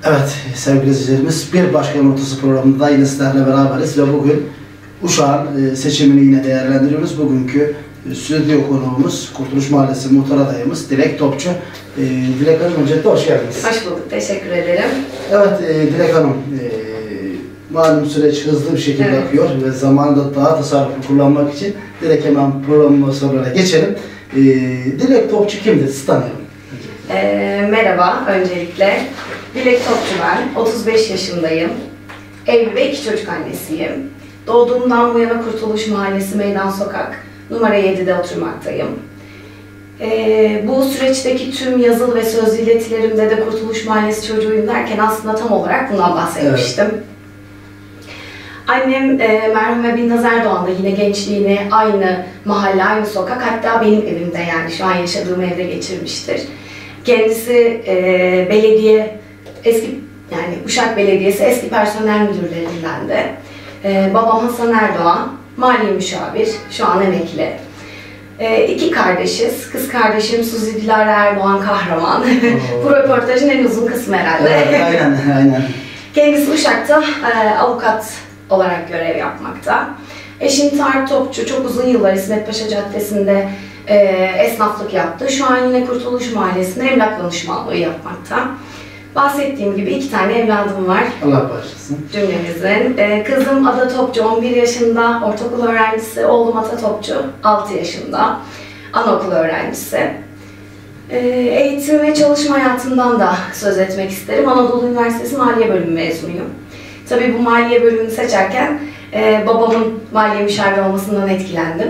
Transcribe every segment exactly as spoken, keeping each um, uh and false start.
Evet sevgili izleyicilerimiz, bir başka Yumurtası programında yine sizlerle beraberiz ve bugün Uşak'ın seçimini yine değerlendiriyoruz. Bugünkü stüdyo konuğumuz Kurtuluş Mahallesi Muhtar adayımız Dilek Topçu. Dilek Hanım, öncelikle hoş geldiniz. Hoş bulduk, teşekkür ederim. Evet Dilek Hanım, malum süreç hızlı bir şekilde evet. akıyor ve zamanı da daha tasarruflu kullanmak için direkt hemen programın sorularına geçelim. Dilek Topçu kimdir? Sizi tanıyalım. E, merhaba öncelikle. Dilek Topçu ben, otuz beş yaşındayım. Evli ve iki çocuk annesiyim. Doğduğumdan bu yana Kurtuluş Mahallesi Meydan Sokak numara yedide oturmaktayım. E, bu süreçteki tüm yazılı ve sözlü iletilerimde de Kurtuluş Mahallesi çocuğuyum derken aslında tam olarak bundan bahsetmiştim. Evet. Annem e, merhume Binnaz Erdoğan da yine gençliğini aynı mahalle, aynı sokak, hatta benim evimde, yani şu an yaşadığım evde geçirmiştir. Kendisi e, belediye, eski yani Uşak Belediyesi eski personel müdürlerinden de. E, babam Hasan Erdoğan, mali müşavir, şu an emekli. E, iki kardeşiz. Kız kardeşim Suzi Dilara Erdoğan Kahraman. Bu röportajın en uzun kısmı herhalde. Evet, aynen, aynen. Kendisi Uşak'ta e, avukat olarak görev yapmakta. Eşim Tarık Topçu çok uzun yıllar İsmet Paşa Caddesi'nde e, esnaflık yaptı. Şu an yine Kurtuluş Mahallesi'nde emlak danışmanlığı yapmakta. Bahsettiğim gibi iki tane evladım var. Allah bağışlasın. Cümlemizin. E, kızım Ada Topçu on bir yaşında, ortaokul öğrencisi. Oğlum Ata Topçu altı yaşında, anaokul öğrencisi. E, eğitim ve çalışma hayatımdan da söz etmek isterim. Anadolu Üniversitesi Maliye Bölümü mezunuyum. Tabii bu maliye bölümünü seçerken e, babamın maliye müşavir olmasından etkilendim.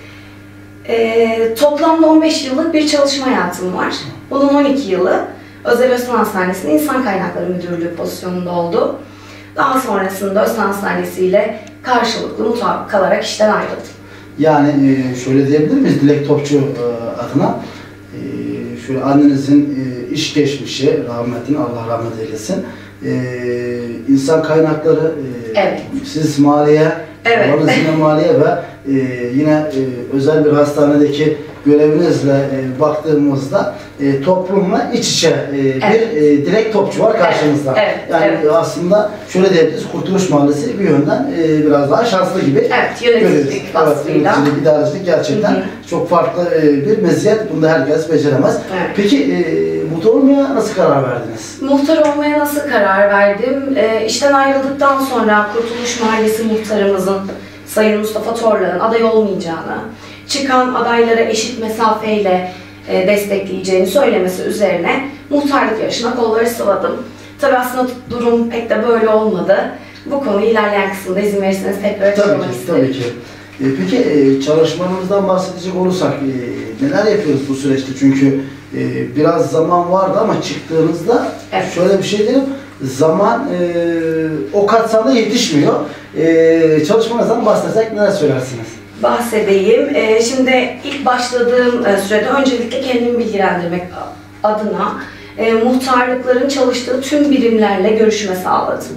E, toplamda on beş yıllık bir çalışma hayatım var. Bunun on iki yılı Özel Özkan Hastanesi'nin İnsan Kaynakları Müdürlüğü pozisyonunda oldu. Daha sonrasında Özkan Hastanesi ile karşılıklı mutabık kalarak işten ayrıldım. Yani e, şöyle diyebilir miyiz Dilek Topçu e, adına? E, şöyle annenizin e, iş geçmişi, rahmetin, Allah rahmet eylesin. Ee, insan kaynakları, e, evet. siz maliye, evet. babanız yine maliye ve e, yine e, özel bir hastanedeki görevinizle e, baktığımızda e, toplumla iç içe e, evet. bir e, Dilek Topçu var karşımızda. Evet. Yani evet. aslında şöyle diyebiliriz, Kurtuluş Mahallesi bir yönden e, biraz daha şanslı gibi. Evet, yöneticilik vasfıyla. Evet, yöneticilik, idarecilik gerçekten hı hı. çok farklı e, bir meziyet. Bunu da herkes beceremez. Evet. Peki e, muhtar olmaya nasıl karar verdiniz? Muhtar olmaya nasıl karar verdim? E, işten ayrıldıktan sonra Kurtuluş Mahallesi muhtarımızın Sayın Mustafa Torlak'ın aday olmayacağını, çıkan adaylara eşit mesafeyle e, destekleyeceğini söylemesi üzerine muhtarlık yarışına kolları sıvadım. Tabii aslında durum pek de böyle olmadı. Bu konuyu ilerleyen kısımda izin verirseniz tekrar açıklamak isterim. Tabii ki. E, peki e, çalışmalarımızdan bahsedecek olursak e, neler yapıyoruz bu süreçte? Çünkü e, biraz zaman vardı ama çıktığınızda evet. şöyle bir şey diyeyim, zaman e, o kapsamda yetişmiyor. E, çalışmanızdan bahsetsek neler söylersiniz? Bahsedeyim. E, şimdi ilk başladığım e, sürede öncelikle kendimi bilgilendirmek adına e, muhtarlıkların çalıştığı tüm birimlerle görüşme sağladım.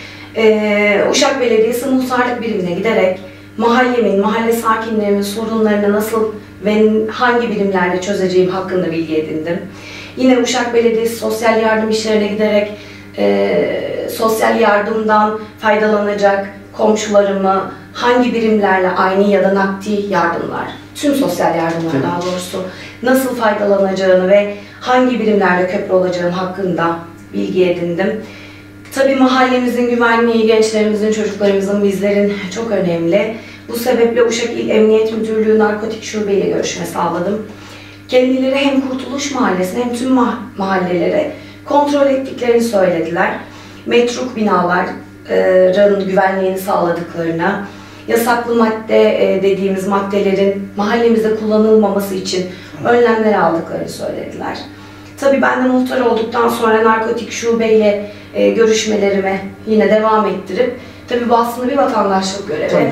E, Uşak Belediyesi muhtarlık birimine giderek mahallemin, mahalle sakinlerimin sorunlarını nasıl ve hangi birimlerle çözeceğim hakkında bilgi edindim. Yine Uşak Belediyesi sosyal yardım işlerine giderek e, sosyal yardımdan faydalanacak komşularımı hangi birimlerle aynı ya da nakdi yardımlar, tüm sosyal yardımlar evet. daha doğrusu nasıl faydalanacağını ve hangi birimlerle köprü olacağım hakkında bilgi edindim. Tabii mahallemizin güvenliği, gençlerimizin, çocuklarımızın, bizlerin çok önemli. Bu sebeple Uşak İl Emniyet Müdürlüğü Narkotik Şube ile görüşme sağladım. Kendileri hem Kurtuluş Mahallesi'ne hem tüm mah mahallelere kontrol ettiklerini söylediler. Metruk binaların güvenliğini sağladıklarına, yasaklı madde dediğimiz maddelerin mahallemizde kullanılmaması için önlemler aldıklarını söylediler. Tabii ben de muhtar olduktan sonra narkotik şubeyle e, görüşmelerime yine devam ettirip, tabii bu aslında bir vatandaşlık görevi. Tabii.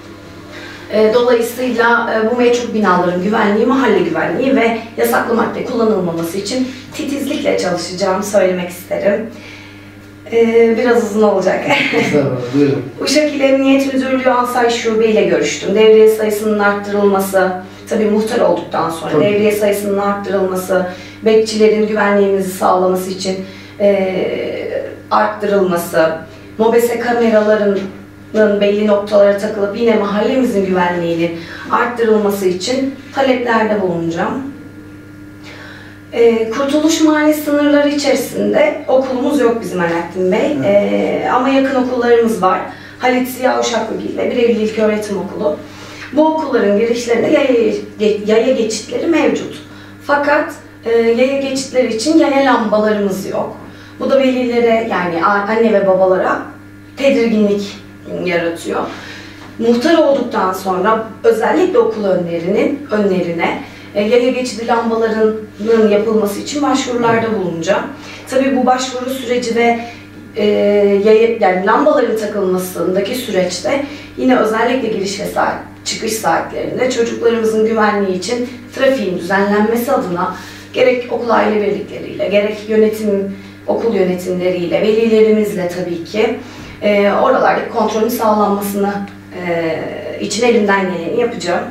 E, dolayısıyla e, bu metruk binaların güvenliği, mahalle güvenliği ve yasaklı madde kullanılmaması için titizlikle çalışacağımı söylemek isterim. E, biraz uzun olacak. Buyurun. Uşak İl Emniyet Müdürlüğü Ansay Şube ile görüştüm. Devriye sayısının arttırılması, tabii muhtar olduktan sonra tabii. devriye sayısının arttırılması, bekçilerin güvenliğimizi sağlaması için e, arttırılması, mobese kameralarının belli noktalara takılıp yine mahallemizin güvenliğinin arttırılması için taleplerde bulunacağım. E, Kurtuluş Mahallesi sınırları içerisinde okulumuz yok bizim Alaaddin Bey. E, ama yakın okullarımız var. Halit Ziya Uşaklıgil ve Birevli İlköğretim Okulu. Bu okulların girişlerinde yaya, yaya geçitleri mevcut. Fakat e, yaya geçitleri için yaya lambalarımız yok. Bu da velilere, yani anne ve babalara tedirginlik yaratıyor. Muhtar olduktan sonra özellikle okul önlerinin önlerine e, yaya geçidi lambalarının yapılması için başvurularda bulunacağım. Tabii bu başvuru süreci ve e, yaya, yani lambaların takılmasındaki süreçte yine özellikle giriş ve saat, çıkış saatlerinde çocuklarımızın güvenliği için trafiğin düzenlenmesi adına gerek okul aile birlikleriyle, gerek yönetim, okul yönetimleriyle, velilerimizle tabii ki e, oralardaki kontrolün sağlanmasını e, için elimden geleni yapacağım.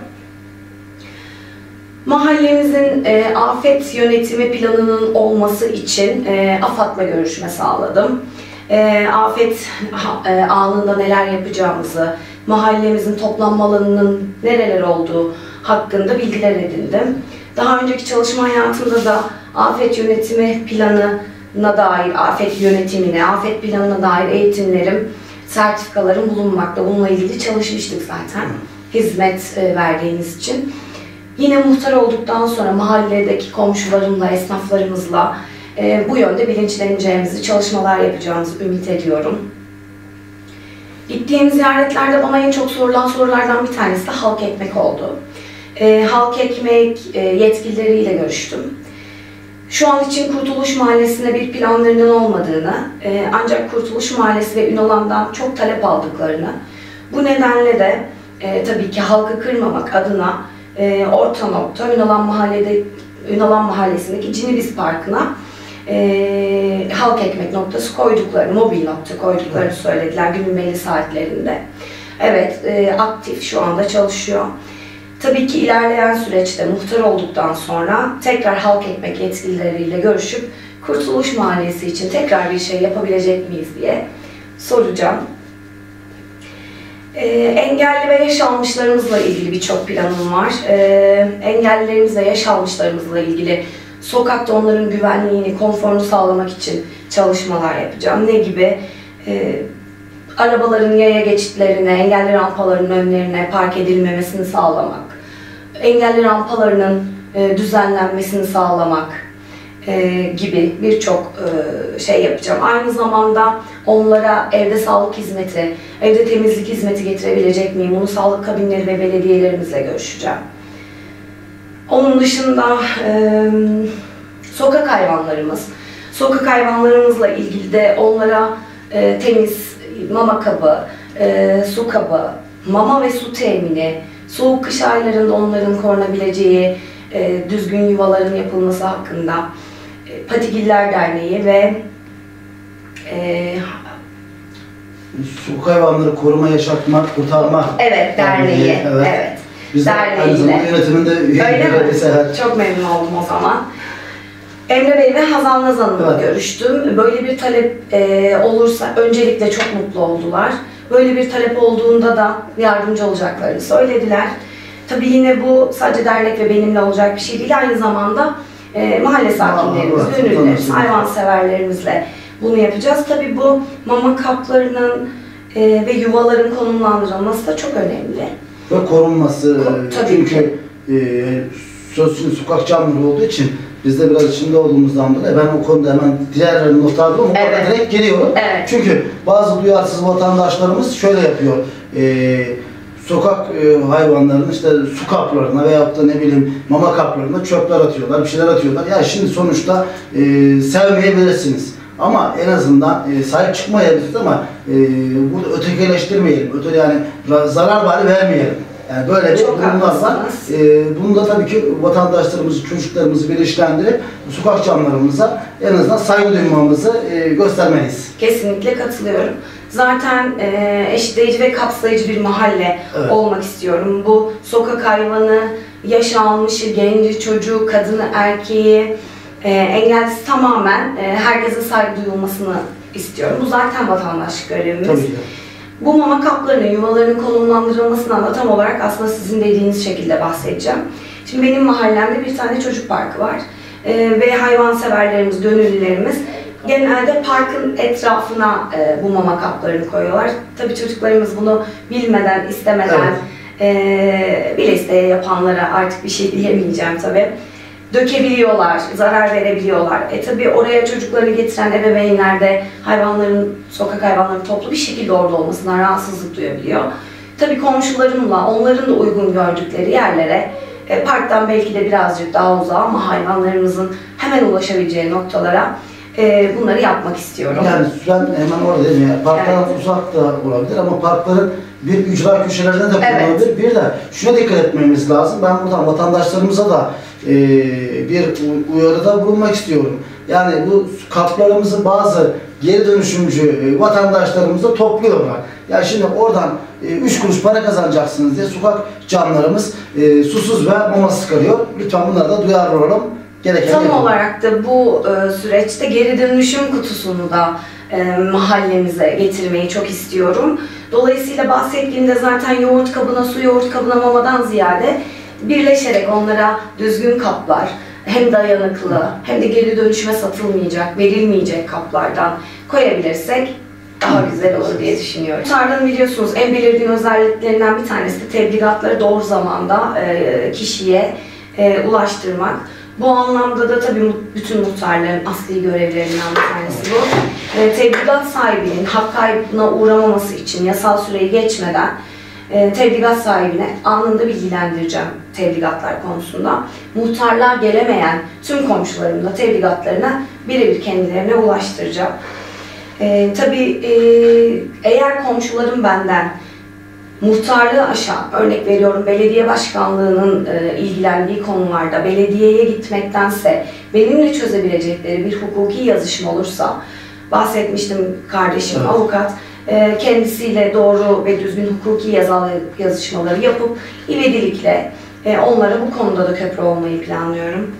Mahallemizin e, afet yönetimi planının olması için e, AFAD'la görüşme sağladım. E, afet e, anında neler yapacağımızı, mahallemizin toplanma alanının nereler olduğu hakkında bilgiler edindim. Daha önceki çalışma hayatımda da afet yönetimi planına dair, afet yönetimine, afet planına dair eğitimlerim, sertifikalarım bulunmakta. Bununla ilgili çalışmıştık zaten, hizmet verdiğimiz için. Yine muhtar olduktan sonra mahalledeki komşularımla, esnaflarımızla e, bu yönde bilinçleneceğimizi, çalışmalar yapacağımızı ümit ediyorum. Gittiğim ziyaretlerde bana en çok sorulan sorulardan bir tanesi de halk ekmek oldu. E, halk ekmek e, yetkilileriyle görüştüm. Şu an için Kurtuluş Mahallesi'nde bir planlarının olmadığını, e, ancak Kurtuluş Mahallesi ve Ünalan'dan çok talep aldıklarını, bu nedenle de e, tabii ki halkı kırmamak adına e, orta nokta Ünalan Mahallede, Ünalan Mahallesi'ndeki Cinibiz Parkı'na e, halk ekmek noktası koyduklarını, mobil nokta koyduklarını söylediler günün belli saatlerinde. Evet, e, aktif şu anda çalışıyor. Tabii ki ilerleyen süreçte muhtar olduktan sonra tekrar halk ekmek yetkilileriyle görüşüp Kurtuluş Mahallesi için tekrar bir şey yapabilecek miyiz diye soracağım. Ee, engelli ve yaş almışlarımızla ilgili birçok planım var. Ee, engellilerimiz ve yaş almışlarımızla ilgili sokakta onların güvenliğini, konforunu sağlamak için çalışmalar yapacağım. Ne gibi? Ee, arabaların yaya geçitlerine, engelli rampalarının önlerine park edilmemesini sağlamak, engelli rampalarının e, düzenlenmesini sağlamak e, gibi birçok e, şey yapacağım. Aynı zamanda onlara evde sağlık hizmeti, evde temizlik hizmeti getirebilecek miyim? Bunu sağlık kabinleri ve belediyelerimizle görüşeceğim. Onun dışında e, sokak hayvanlarımız, sokak hayvanlarımızla ilgili de onlara e, temiz mama kabı, e, su kabı, mama ve su temini, soğuk kış aylarında onların korunabileceği e, düzgün yuvaların yapılması hakkında e, Patigiller Derneği ve e, Sokak Hayvanları Koruma, Yaşatma, Kurtarma Evet, Derneği. Evet. evet. Biz de aynı zamanda yönetiminde üyeleri. Çok memnun oldum o zaman. Emre Bey ve Hazal Naz Hanım'la evet. görüştüm. Böyle bir talep e, olursa öncelikle çok mutlu oldular. Böyle bir talep olduğunda da yardımcı olacaklarını söylediler. Tabii yine bu sadece dernek ve benimle olacak bir şey değil. Aynı zamanda e, mahalle sakinlerimiz, gönüllülerimiz, hayvanseverlerimizle bunu yapacağız. Tabii bu mama kaplarının e, ve yuvaların konumlandırılması da çok önemli. Ve korunması. Ko tabii çünkü ki. E, sözcüğün sokak canlıları olduğu için biz de biraz içinde olduğumuzdan dolayı ben o konuda hemen diğerlerini not aldım ama evet. orada direkt giriyorum. Evet. Çünkü bazı duyarsız vatandaşlarımız şöyle yapıyor. E, sokak e, hayvanlarının işte su kaplarına veyahut da ne bileyim mama kaplarına çöpler atıyorlar, bir şeyler atıyorlar. Ya şimdi sonuçta e, sevmeyebilirsiniz. Ama en azından e, sahip çıkmayabiliriz ama e, burada ötekileştirmeyelim. Öte yani zarar bari vermeyelim. Yani böyle bir durumlar var. Ee, bunu da tabii ki vatandaşlarımızı, çocuklarımızı bilinçlendirip sokak canlılarımıza en azından saygı duymamızı e, göstermeliyiz. Kesinlikle katılıyorum. Zaten e, eşitleyici ve kapsayıcı bir mahalle evet. olmak istiyorum. Bu sokak hayvanı, yaş almışı, genci, çocuğu, kadını, erkeği, e, engelsiz tamamen e, herkese saygı duyulmasını istiyorum. Bu zaten vatandaşlık görevimiz. Tabii ki. Bu mama kaplarının, yuvalarının konumlandırılmasından da tam olarak aslında sizin dediğiniz şekilde bahsedeceğim. Şimdi benim mahallemde bir tane çocuk parkı var. Ee, ve hayvanseverlerimiz, gönüllülerimiz genelde parkın etrafına e, bu mama kaplarını koyuyorlar. Tabii çocuklarımız bunu bilmeden, istemeden, evet. e, bile isteye yapanlara artık bir şey diyemeyeceğim tabii. Dökebiliyorlar, zarar verebiliyorlar. E tabii oraya çocuklarını getiren ebeveynler de hayvanların, sokak hayvanlarının toplu bir şekilde orada olmasından rahatsızlık duyabiliyor. Tabii komşularımla, onların da uygun gördükleri yerlere, e, parktan belki de birazcık daha uzağa ama hayvanlarımızın hemen ulaşabileceği noktalara e, bunları yapmak istiyorum. Yani ben hemen orada dedim ya, parktan evet. uzak da olabilir ama parkların bir ücra köşelerinde de kullanılabilir. Evet. Bir de şuna dikkat etmemiz lazım. Ben buradan vatandaşlarımıza da e, bir uyarıda bulunmak istiyorum. Yani bu kaplarımızı bazı geri dönüşümcü vatandaşlarımız da topluyorlar. Ya şimdi oradan üç kuruş para kazanacaksınız diye sokak canlarımız e, susuz ve mamasız kalıyor. Lütfen bunlara da duyarlı olalım. Gereken Tam yapalım. olarak da bu e, süreçte geri dönüşüm kutusunu da e, mahallemize getirmeyi çok istiyorum. Dolayısıyla bahsettiğimde zaten yoğurt kabına, su yoğurt kabına mamadan ziyade birleşerek onlara düzgün kaplar, hem dayanıklı hem de geri dönüşüme satılmayacak, verilmeyecek kaplardan koyabilirsek daha güzel olur diye düşünüyorum. Muhtarlığın biliyorsunuz en belirgin özelliklerinden bir tanesi de tebligatları doğru zamanda e, kişiye e, ulaştırmak. Bu anlamda da tabii bütün muhtarların asli görevlerinden bir tanesi bu. E, tebligat sahibinin hak kaybına uğramaması için yasal süreyi geçmeden e, tebligat sahibine anında bilgilendireceğim tebligatlar konusunda. Muhtarlığa gelemeyen tüm komşularım da tebligatlarına birebir kendilerine ulaştıracağım. E, tabii e, eğer komşularım benden muhtarlığı aşan, örnek veriyorum belediye başkanlığının e, ilgilendiği konularda belediyeye gitmektense benimle çözebilecekleri bir hukuki yazışma olursa, bahsetmiştim kardeşim evet. avukat, e, kendisiyle doğru ve düzgün hukuki yazılı yazışmaları yapıp ivedilikle e, onlara bu konuda da köprü olmayı planlıyorum.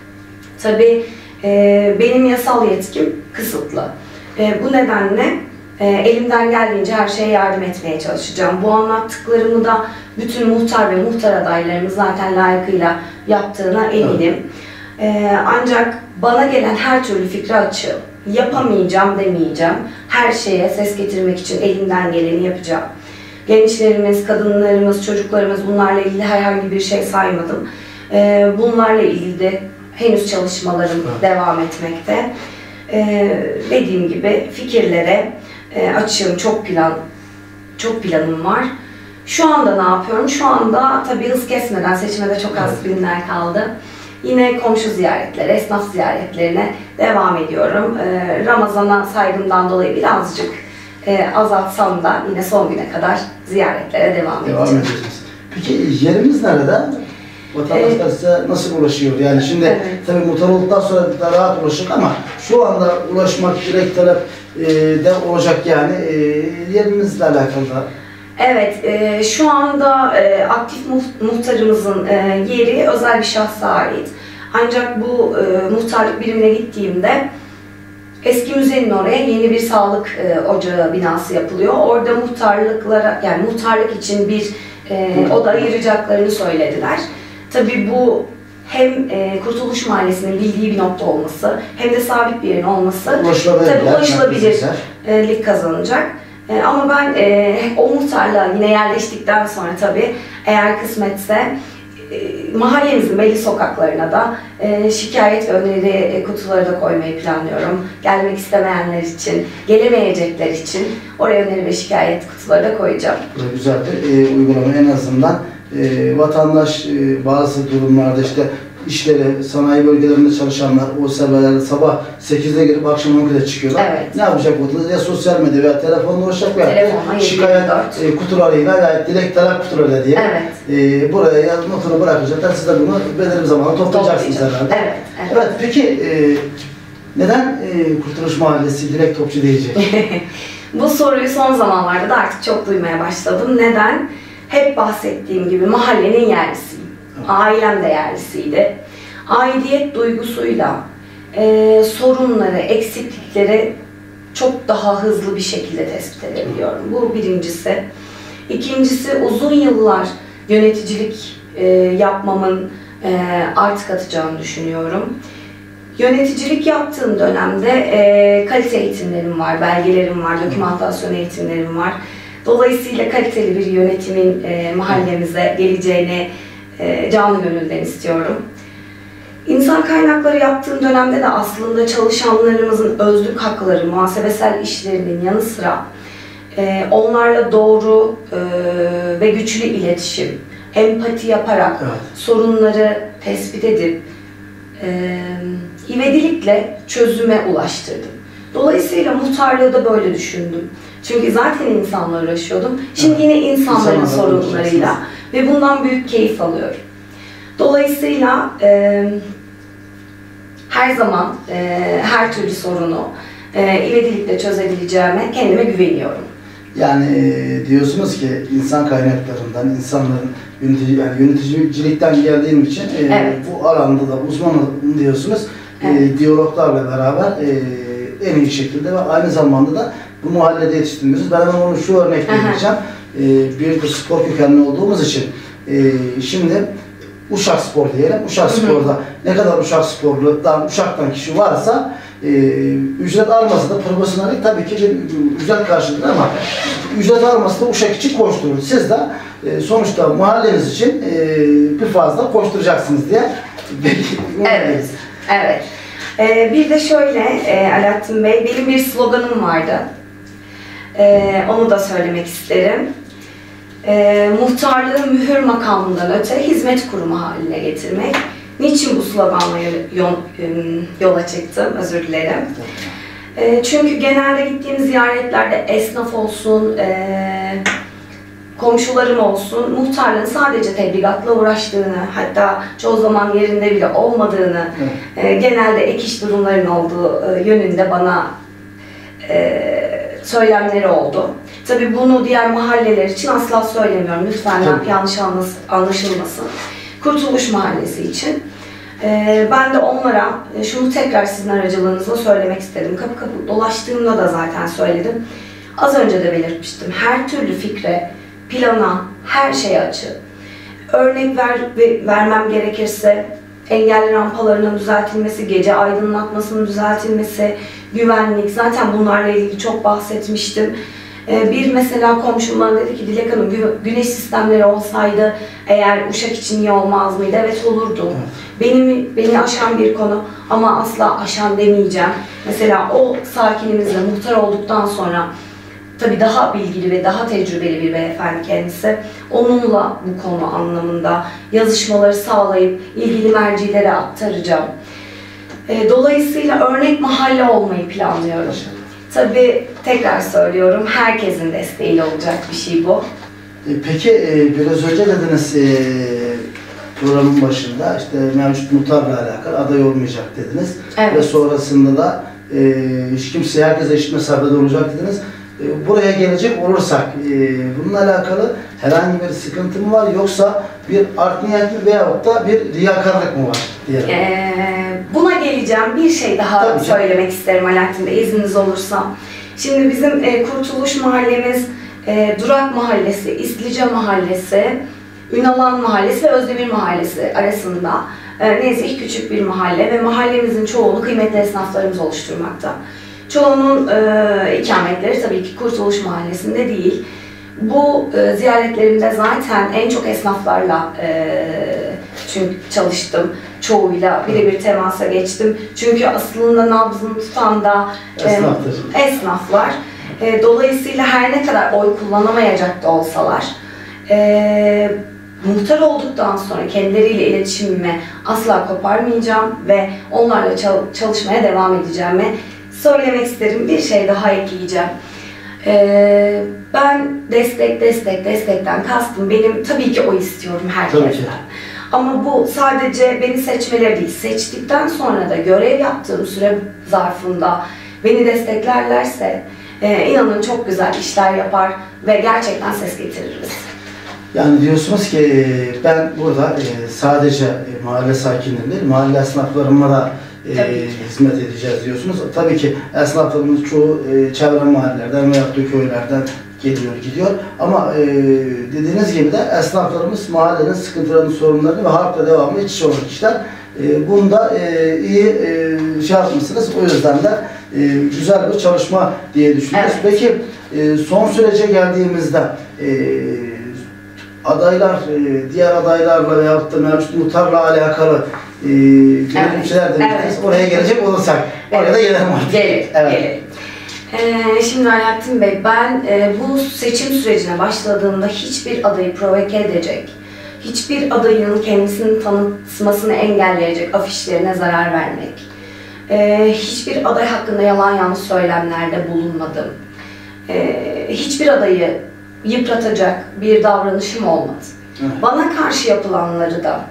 Tabii e, benim yasal yetkim kısıtlı. E, bu nedenle e, elimden geldiğince her şeye yardım etmeye çalışacağım. Bu anlattıklarımı da bütün muhtar ve muhtar adaylarımız zaten layıkıyla yaptığına eminim. E, ancak bana gelen her türlü fikre açığım. Yapamayacağım demeyeceğim. Her şeye ses getirmek için elimden geleni yapacağım. Gençlerimiz, kadınlarımız, çocuklarımız bunlarla ilgili herhangi bir şey saymadım. E, bunlarla ilgili de henüz çalışmalarım evet. devam etmekte. Ee, dediğim gibi fikirlere e, açığım, çok plan, çok planım var. Şu anda ne yapıyorum? Şu anda tabii hız kesmeden, seçime de çok az günler kaldı. Yine komşu ziyaretleri, esnaf ziyaretlerine devam ediyorum. Ee, Ramazan'a saygımdan dolayı birazcık e, azaltsam da yine son güne kadar ziyaretlere devam, devam edeceğim. edeceğiz. Peki yerimiz nerede? Vatandaşlar size nasıl ulaşıyor? Yani şimdi evet. tabii muhtar olduktan sonra daha rahat ulaşacak ama şu anda ulaşmak direkt talep e, de olacak yani e, yerimizle alakalı da. Evet, e, şu anda e, aktif muhtarımızın e, yeri özel bir şahsa ait. Ancak bu e, muhtarlık birimine gittiğimde eski müzenin oraya yeni bir sağlık e, ocağı binası yapılıyor. Orada muhtarlıklara, yani muhtarlık için bir e, oda ayıracaklarını söylediler. Tabii bu hem e, Kurtuluş Mahallesi'nin bildiği bir nokta olması hem de sabit bir yerin olması tabii ulaşılabilirlik kazanacak. E, ama ben e, o muhtarlığa yine yerleştikten sonra tabii eğer kısmetse e, mahallemizin belli sokaklarına da e, şikayet ve öneri e, kutuları da koymayı planlıyorum. Gelmek istemeyenler için, gelemeyecekler için oraya öneri ve şikayet kutuları da koyacağım. Güzel bir e, uygulama en azından. E, vatandaş e, bazı durumlarda işte işleri, sanayi bölgelerinde çalışanlar o sebeplerde sabah sekizde girip akşam on ikide çıkıyorlar. Evet. Ne yapacak bu? Ya sosyal medya veya telefonla ulaşacak veya şikayet e, kutularıyla veya dilek talep kutularıyla diye evet. e, buraya yazı notunu bırakacaklar. Siz de bunu belirli bir zamanda toplayacaksınız herhalde. Evet, evet. Evet, peki e, neden e, Kurtuluş Mahallesi Dilek Topçu diyecek? Bu soruyu son zamanlarda da artık çok duymaya başladım. Neden? Hep bahsettiğim gibi mahallenin yerlisiyim. Ailem de yerlisiydi. Aidiyet duygusuyla e, sorunları, eksiklikleri çok daha hızlı bir şekilde tespit edebiliyorum. Bu birincisi. İkincisi, uzun yıllar yöneticilik e, yapmamın e, artık atacağını düşünüyorum. Yöneticilik yaptığım dönemde e, kalite eğitimlerim var, belgelerim var, dokümantasyon eğitimlerim var. Dolayısıyla kaliteli bir yönetimin e, mahallemize geleceğini e, canı gönülden istiyorum. İnsan kaynakları yaptığım dönemde de aslında çalışanlarımızın özlük hakları, muhasebesel işlerinin yanı sıra e, onlarla doğru e, ve güçlü iletişim, empati yaparak evet. sorunları tespit edip e, ivedilikle çözüme ulaştırdım. Dolayısıyla muhtarlığı da böyle düşündüm. Çünkü zaten insanla uğraşıyordum. Şimdi evet. yine insanların İnsanlar sorunlarıyla ve bundan büyük keyif alıyorum. Dolayısıyla e, her zaman e, her türlü sorunu e, ivedilikle çözebileceğime kendime güveniyorum. Yani e, diyorsunuz ki insan kaynaklarından, insanların yönetici, yani yöneticilikten geldiğim için e, evet. bu alanda da uzmanım diyorsunuz. Evet. E, diyaloglarla beraber e, en iyi şekilde ve aynı zamanda da bu mahallede yetiştirmiyoruz. Ben hemen onu şu örnekle vereceğim. E, bir de spor kökenli olduğumuz için e, şimdi Uşak Spor diyelim. Uşak hı hı. Spor'da ne kadar Uşak Spor'dan, Uşak'tan kişi varsa e, ücret alması da profesyonellik tabii ki bir ücret karşılığında ama ücret alması da Uşak için koşturur. Siz de e, sonuçta mahalleniz için e, bir fazla koşturacaksınız diye. Evet. Evet. Ee, bir de şöyle e, Alaaddin Bey, benim bir sloganım vardı. E, onu da söylemek isterim. E, muhtarlığı mühür makamından öte hizmet kurumu haline getirmek. Niçin bu sloganla yol, yola çıktım? Özür dilerim. E, çünkü genelde gittiğim ziyaretlerde esnaf olsun, e, komşularım olsun, muhtarlığın sadece tebligatla uğraştığını, hatta çoğu zaman yerinde bile olmadığını, e, genelde ek iş durumların olduğu e, yönünde bana e, söylemleri oldu. Tabii bunu diğer mahalleler için asla söylemiyorum. Lütfen Tabii. yanlış anlaşılmasın. Kurtuluş Mahallesi için. Ee, ben de onlara şunu tekrar sizin aracılığınızla söylemek istedim. Kapı kapı dolaştığımda da zaten söyledim. Az önce de belirtmiştim. Her türlü fikre, plana, her şeye açık. Örnek ver, vermem gerekirse engelli rampalarının düzeltilmesi, gece aydınlatmasının düzeltilmesi, güvenlik. Zaten bunlarla ilgili çok bahsetmiştim. Bir mesela komşum bana dedi ki, Dilek Hanım güneş sistemleri olsaydı eğer Uşak için iyi olmaz mıydı? Evet olurdu. Evet. Benim, beni aşan bir konu ama asla aşan demeyeceğim. Mesela o sakinimizle muhtar olduktan sonra tabii daha bilgili ve daha tecrübeli bir beyefendi kendisi. Onunla bu konu anlamında yazışmaları sağlayıp ilgili mercilere aktaracağım. Dolayısıyla örnek mahalle olmayı planlıyorum. Tabii tekrar söylüyorum, herkesin desteğiyle olacak bir şey bu. Peki biraz önce dediniz programın başında işte mevcut muhtarla alakalı aday olmayacak dediniz. Evet. Ve sonrasında da hiç kimse herkese eşit mesafede olacak dediniz. Buraya gelecek olursak bununla alakalı herhangi bir sıkıntı mı var yoksa bir art niyet mi veyahut da bir riyakarlık mı var diyelim. Ee, buna geleceğim. Bir şey daha Tabii söylemek ki. isterim Alaaddin Bey, izniniz olursa. Şimdi bizim e, Kurtuluş Mahallemiz, e, Durak Mahallesi, İslice Mahallesi, Ünalan Mahallesi ve Özdemir Mahallesi arasında e, nezih küçük bir mahalle ve mahallemizin çoğunu kıymetli esnaflarımız oluşturmakta. Çoğunun e, ikametleri tabii ki Kurtuluş Mahallesi'nde değil. Bu e, ziyaretlerimde zaten en çok esnaflarla e, çünkü çalıştım. Çoğuyla birebir temasa geçtim. Çünkü aslında nabzını tutan da e, esnaflar. E, dolayısıyla her ne kadar oy kullanamayacak da olsalar, e, muhtar olduktan sonra kendileriyle iletişimimi asla koparmayacağım ve onlarla çalışmaya devam edeceğimi söylemek isterim. Bir şey daha ekleyeceğim. Ee, ben destek, destek, destekten kastım benim tabii ki oy istiyorum herkesten. Ama bu sadece beni seçmeleri değil, seçtikten sonra da görev yaptığım süre zarfında beni desteklerlerse e, inanın çok güzel işler yapar ve gerçekten ses getiririz. Yani diyorsunuz ki ben burada sadece mahalle sakinlerine değil, mahalle esnaflarıma da e, hizmet edeceğiz diyorsunuz. Tabii ki esnaflarımız çoğu e, çevre mahallelerden veya da köylerden geliyor gidiyor. Ama e, dediğiniz gibi de esnaflarımız mahallenin sıkıntılarını, sorunlarını ve halkla devamlı iç içe olan kişiler. E, bunda e, iyi e, şey yapmışsınız. O yüzden de e, güzel bir çalışma diye düşünüyoruz. Evet. Peki e, son sürece geldiğimizde e, adaylar, e, diğer adaylarla veyahut da mevcut muhtarla alakalı e, evet. şeyler demiştiniz. Evet. Oraya gelecek olursak. Evet. Oraya da gelelim artık. Gelelim. Evet. Gelelim. Ee, şimdi Alaaddin Bey, ben e, bu seçim sürecine başladığımda hiçbir adayı provoke edecek, hiçbir adayın kendisini tanıtmasını engelleyecek afişlerine zarar vermek, e, hiçbir aday hakkında yalan yanlış söylemlerde bulunmadım. E, hiçbir adayı yıpratacak bir davranışım olmadı. Evet. Bana karşı yapılanları da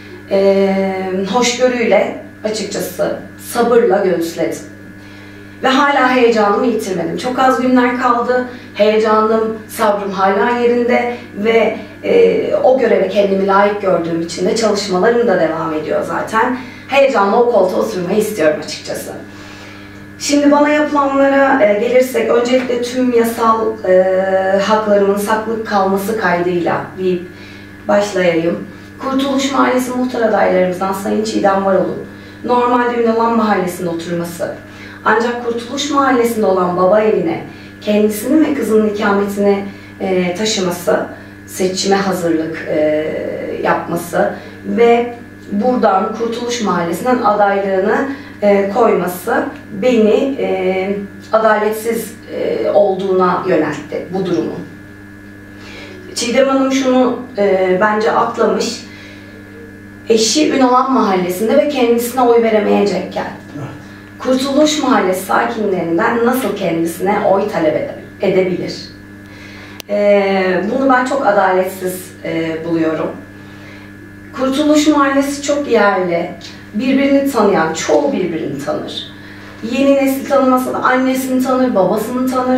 e, hoşgörüyle, açıkçası sabırla göğüsledim. Ve hala heyecanımı yitirmedim. Çok az günler kaldı. Heyecanım, sabrım hala yerinde ve e, o göreve kendimi layık gördüğüm için de çalışmalarım da devam ediyor zaten. Heyecanla o koltuğa oturmayı istiyorum açıkçası. Şimdi bana yapılanlara e, gelirsek, öncelikle tüm yasal e, haklarımın saklı kalması kaydıyla deyip başlayayım. Kurtuluş Mahallesi muhtar adaylarımızdan Sayın Çiğdem Varol'un normalde Ünalan Mahallesi'nde oturması, ancak Kurtuluş Mahallesi'nde olan baba evine kendisinin ve kızının ikametini e, taşıması, seçime hazırlık e, yapması ve buradan Kurtuluş Mahallesi'nden adaylığını e, koyması beni e, adaletsiz e, olduğuna yöneltti bu durumun. Çiğdem Hanım şunu e, bence atlamış, eşi Ünalan Mahallesi'nde ve kendisine oy veremeyecekken Kurtuluş Mahallesi sakinlerinden nasıl kendisine oy talep edebilir? Ee, bunu ben çok adaletsiz e, buluyorum. Kurtuluş Mahallesi çok yerli, birbirini tanıyan, çoğu birbirini tanır. Yeni nesil tanımasa da annesini tanır, babasını tanır.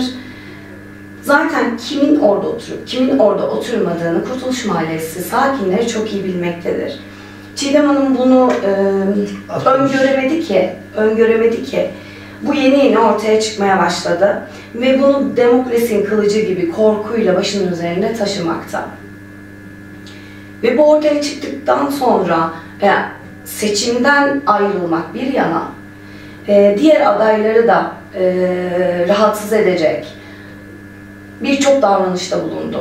Zaten kimin orada oturup kimin orada oturmadığını Kurtuluş Mahallesi sakinleri çok iyi bilmektedir. Çiğdem Hanım bunu e, öngöremedi ki, öngöremedi ki bu yeni yeni ortaya çıkmaya başladı ve bunu demokrasinin kılıcı gibi korkuyla başının üzerinde taşımakta. Ve bu ortaya çıktıktan sonra e, seçimden ayrılmak bir yana e, diğer adayları da e, rahatsız edecek birçok davranışta bulundu.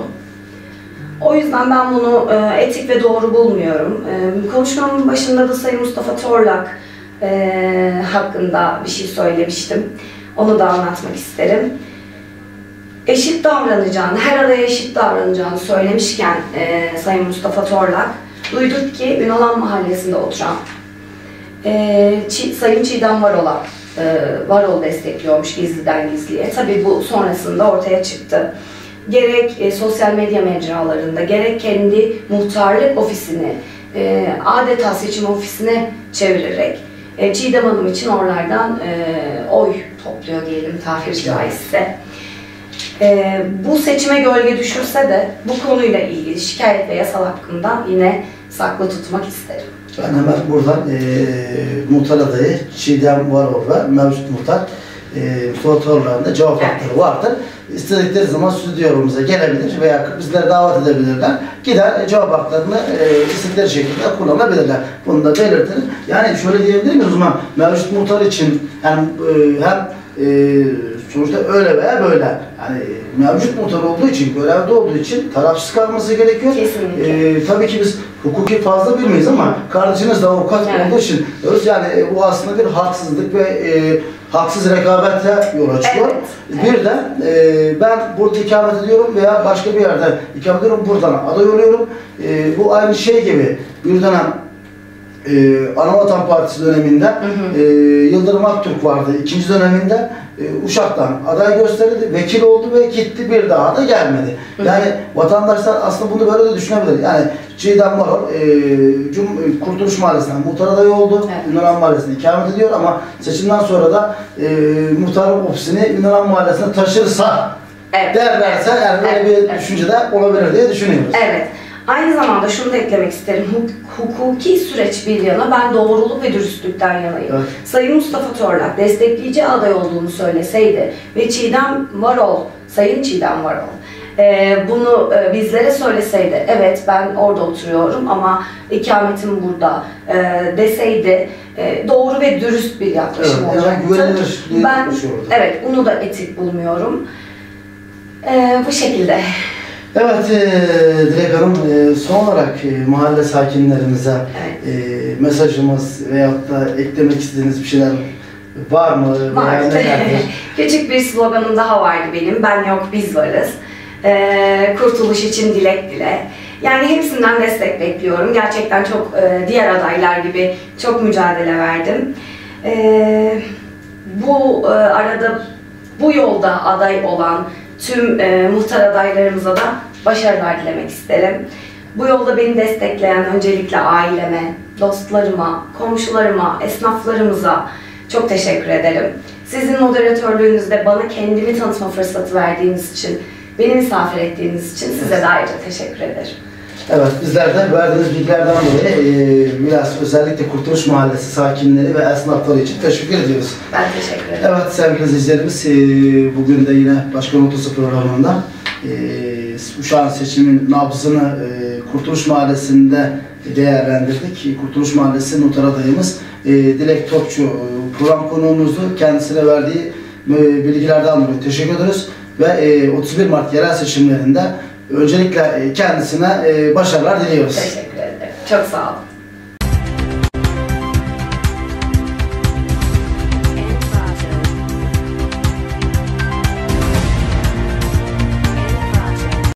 O yüzden ben bunu e, etik ve doğru bulmuyorum. E, konuşmamın başında da Sayın Mustafa Torlak e, hakkında bir şey söylemiştim. Onu da anlatmak isterim. Eşit davranacağını, her adaya eşit davranacağını söylemişken e, Sayın Mustafa Torlak, duyduk ki Ünalan Mahallesi'nde oturan e, Çi, Sayın Çiğdem Varol'a, e, Varol destekliyormuş gizliden gizliye. Tabii bu sonrasında ortaya çıktı. Gerek e, sosyal medya mecralarında, gerek kendi muhtarlık ofisini e, adeta seçim ofisine çevirerek e, Çiğdem Hanım için oralardan e, oy topluyor diyelim tabiri caizse. E, bu seçime gölge düşürse de bu konuyla ilgili şikayet ve yasal hakkında yine saklı tutmak isterim. Ben hemen buradan e, muhtar adayı Çiğdem Varol ve mevcut muhtar e, fotoğraflarında cevap hakları evet. vardır. İstedikleri zaman stüdyomuza gelebilir veya bizleri davet edebilirler. Gider cevap haklarını e, istedikleri şekilde kullanabilirler. Bunu da belirtelim. Yani şöyle diyebilir miyiz o zaman mevcut muhtar için yani e, hem e, sonuçta öyle veya böyle yani mevcut muhtar olduğu için, görevde olduğu için tarafsız kalması gerekiyor. Kesinlikle. E, tabii ki biz hukuki fazla bilmeyiz ama kardeşiniz de avukat evet. olduğu için diyoruz yani e, bu aslında bir haksızlık ve e, haksız rekabete yol açıyor. Evet, bir evet. de e, ben burada ikamet ediyorum veya başka bir yerde ikamet ediyorum, buradan aday oluyorum. E, bu aynı şey gibi bir dönem e, Anavatan Partisi döneminde hı hı. E, Yıldırım Aktürk vardı. İkinci döneminde e, Uşak'tan aday gösterildi, vekil oldu ve gitti, bir daha da gelmedi. Hı hı. Yani vatandaşlar aslında bunu böyle de düşünebilir. Yani Çiğdem Varol e, Cum Kurtuluş Mahallesi'nden muhtar adayı oldu. Evet. Ünalan Mahallesi'nde ikamet ediyor ama seçimden sonra da e, muhtarlık ofisini Ünalan Mahallesi'ne taşırsa evet. derlerse yani böyle evet. bir evet. düşünce de olabilir diye düşünüyoruz. Evet. Aynı zamanda şunu da eklemek isterim. Hukuki süreç bir yana, ben doğruluk ve dürüstlükten yanayım. Evet. Sayın Mustafa Torlak destekleyici aday olduğunu söyleseydi ve Çiğdem Varol, Sayın Çiğdem Varol e, bunu e, bizlere söyleseydi, evet ben orada oturuyorum ama ikametim burada e, deseydi e, doğru ve dürüst bir yaklaşım evet, olacaktı. Yani ben evet, bunu da etik bulmuyorum. E, bu şekilde. Evet e, Dilek Hanım, e, son olarak e, mahalle sakinlerimize evet. e, mesajımız veyahut da eklemek istediğiniz bir şeyler var mı? Var. Küçük bir sloganım daha vardı benim. Ben yok, biz varız. E, kurtuluş için dilek dile. Yani hepsinden destek bekliyorum. Gerçekten çok e, diğer adaylar gibi çok mücadele verdim. E, bu e, arada bu yolda aday olan tüm e, muhtar adaylarımıza da başarılar dilemek isterim. Bu yolda beni destekleyen öncelikle aileme, dostlarıma, komşularıma, esnaflarımıza çok teşekkür ederim. Sizin moderatörlüğünüzde bana kendimi tanıtma fırsatı verdiğiniz için, beni misafir ettiğiniz için size de ayrıca teşekkür ederim. Evet, bizler de verdiğiniz bilgilerden dolayı e, biraz özellikle Kurtuluş Mahallesi sakinleri ve esnafları için teşekkür ediyoruz. Ben teşekkür ederim. Evet sevgili izleyicilerimiz, e, bugün de yine Başkan Otosu programında e, Uşak'ın seçimin nabzını e, Kurtuluş Mahallesi'nde değerlendirdik. Kurtuluş Mahallesi muhtar adayımız e, Dilek Topçu e, program konuğumuzdu. Kendisine verdiği e, bilgilerden dolayı teşekkür ederiz ve e, otuz bir Mart yerel seçimlerinde öncelikle kendisine başarılar diliyoruz. Teşekkür ederim. Çok sağ olun.